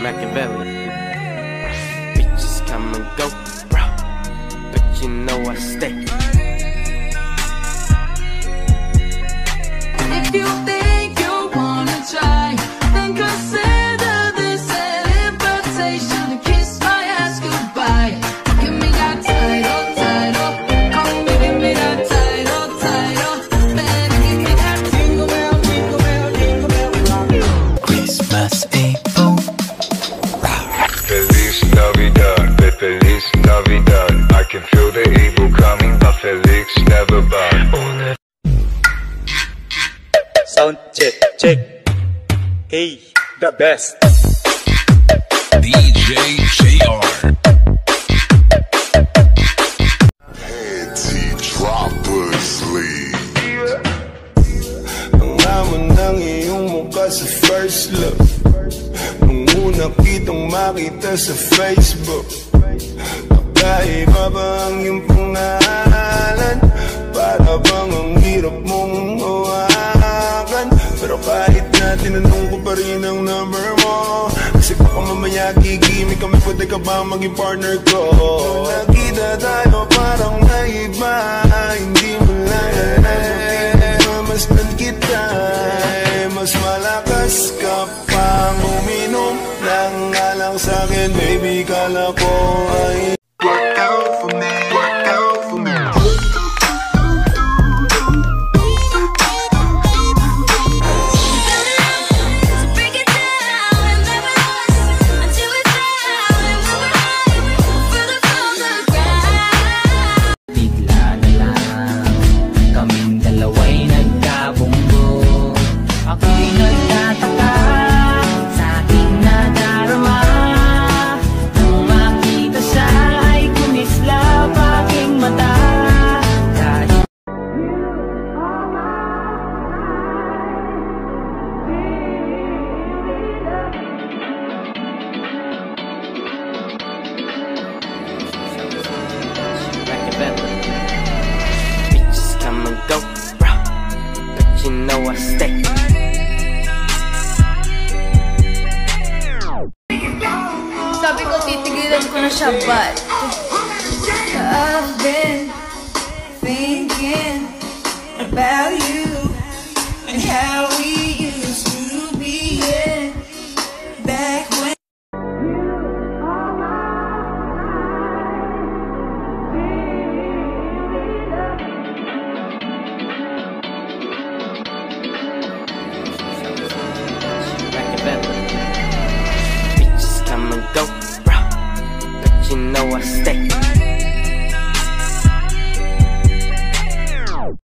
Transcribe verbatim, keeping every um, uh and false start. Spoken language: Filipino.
Machiavelli. Bitches come and go, bro, but you know I stay. If you think you wanna try, then consider this an invitation to kiss my ass goodbye. Give me that title, title. Come and give me that title, title. Better give me that jingle bell, jingle bell, jingle bell rock. Christmas Eve. Feliz Navidad, Feliz Navidad. I can feel the evil coming, but Felix never bad. Sound check, check. Hey, the best. D J J R. Anti-Droppers League. Ang laman ng iyong mukha sa first look, nung una kitang makita sa Facebook. Nakaiba ba ang iyong pangalan? Para bang ang hirap mong hawakan? Pero kahit na tinanong ko pa rin ang number mo, kasi baka mamaya gigimik kami, pwede ka ba maging partner ko? Nakita tayo parang naiba, hindi mo lang alam, masdan kita, mas malakas ka pang uminom ng alang sa'kin, baby, kala ko ay work out for me, work out for me. Bitches come and go, bro, but you know I stay. Sabi ko titigilan ko na siya, but I've been thinking about you and how we used to be, yeah, back when. Machiavelli. Bitches come and go, bro, but you know I stay.